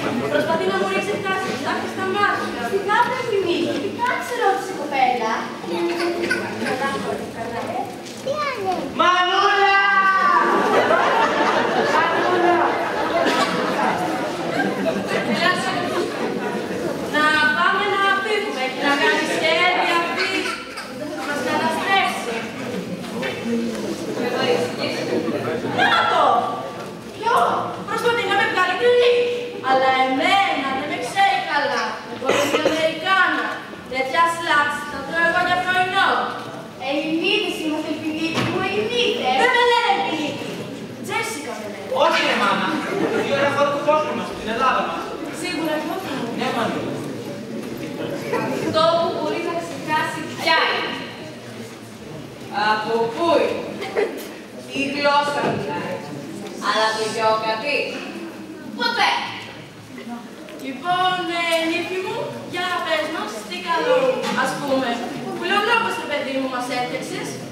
Προσπαθεί να μου ρίξει φτάσει στα μάτια. Τι κάτω Ευθυμίκη, τι κάτσε ρώτησε η κοπέλα. Τιάνε. Μανούλα! Να πάμε να φύγουμε και να κάνει σχέδια αυτή να μας καταστρέψει. Να το! Ποιο? Προσπαθεί να με βγάλει κρυλί. Αλλά εμένα δεν με ξέρει καλά. Εγώ είμαι Αμερικάνα. Τέτοια σλάξη θα τρώω εγώ για πρωινό. Ελληνίδες είμαστε Ευθυμίκη μου, Ελληνίδες. Δεν με λένε Ελληνίδη. Τζέσικα με λένε. Όχι ρε μάνα. Τι ωραία χώρα του κόσμου μας, στην Ελλάδα μας. Σίγουρα και όχι μου. Ναι, Μανούλα. Αυτό που μπορεί να ξεχάσει ποια είναι. Από πού είναι. Η γλώσσα μιλάει. Αλλά το γιόκατι. Ποτέ. Λοιπόν, νύφη μου, για πες μας τι καλό, ας πούμε. Που λέω λόγος, ρε παιδί μου, μας έφτιαξες.